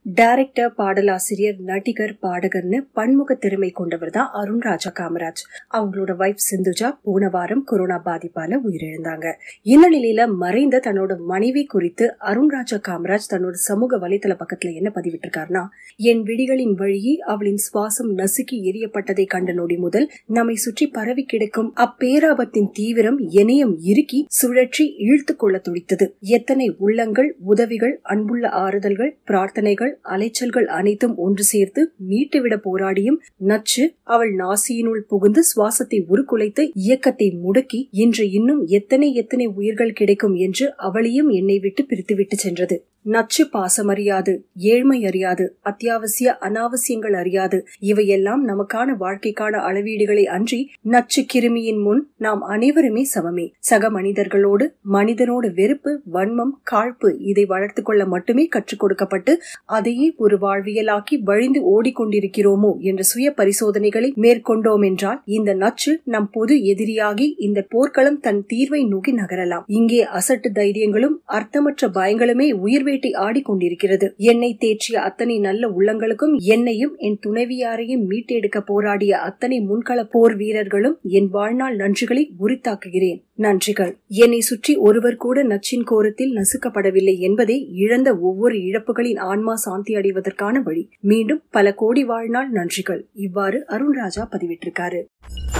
Director, பாடலாசிரியர், நடிகர், பாடகர்னு பன்முக திறமை கொண்டவர் தான் அருண் ராஜா காமராஜ். அவங்களோட வைஃப் சிந்துஜா போன வாரம் கொரோனா பாதிப்பால உயிரிழந்தாங்க. இந்த நிலையில மறைந்த தன்னோட மனைவி குறித்து அருண் ராஜா காமராஜ் தன்னோட சமூக வலைதள பக்கத்துல என்ன பதிவிட்டிருக்காருன்னா, என் விழிகளின் வழியே அவளின் சுவாசம் நசுக்கி எரியப்பட்டதை கண்ட நொடி முதல் நம்மை சுற்றி பரவி கிடக்கும் அப்பேராபத்தின் தீவிரம் என்னையும் இறுக்கி சுழற்றி இழுத்துக் கொள்ள துடித்தது. எத்தனை உள்ளங்கள், உதவிகள், அன்புள்ள ஆறுதல்கள், பிரார்த்தனைகள், அலைச்சல்கள் அனைத்தும் ஒன்று சேர்த்து மீட்டுவிட போராடியும் நச்சு அவள் நாசியினுள் புகுந்து சுவாசத்தை உருக்குலைத்து இயக்கத்தை முடக்கி இன்று இன்னும் எத்தனை உயிர்கள் கிடைக்கும் என்று அவளையும் என்னை விட்டு பிரித்துவிட்டு சென்றது. நச்சு பாசம் அறியாது, ஏழ்மை அறியாது, அத்தியாவசிய அனாவசியங்கள் அறியாது. இவையெல்லாம் நமக்கான வாழ்க்கைக்கான அளவீடுகளை அன்றி நச்சு கிருமியின் முன் நாம் அனைவருமே சமமே. சக மனிதர்களோடு மனிதனோடு வெறுப்பு, வன்மம், காழ்ப்பு இதை வளர்த்துக் கொள்ள மட்டுமே கற்றுக் கொடுக்கப்பட்டு அதையே ஒரு வாழ்வியலாக்கி வழிந்து ஓடிக்கொண்டிருக்கிறோமோ என்ற சுய பரிசோதனைகளை மேற்கொண்டோம் என்றால் இந்த நச்சு நம் பொது எதிரியாகி இந்த போர்க்களம் தன் தீர்வை நோக்கி நகரலாம். இங்கே அசட்டு தைரியங்களும் அர்த்தமற்ற பயங்களுமே உயிர் வேட்டை ஆடிக்கொண்டிருக்கிறது. என்னை தேற்றிய அத்தனை நல்ல உள்ளங்களுக்கும் என்னையும் என் துணைவியாரையும் மீட்டெடுக்க போராடிய அத்தனை முன்கள போர் வீரர்களும் என் வாழ்நாள் நன்றிகளை உரித்தாக்குகிறேன். நன்றிகள். என்னை சுற்றி ஒருவர் கூட நச்சின் கோரத்தில் நசுக்கப்படவில்லை என்பதே இழந்த ஒவ்வொரு இழப்புகளின் ஆன்மா சாந்தி அடைவதற்கான வழி. மீண்டும் பல கோடி வாழ்நாள் நன்றிகள். இவ்வாறு அருண் ராஜா பதிவிட்டிருக்காரு.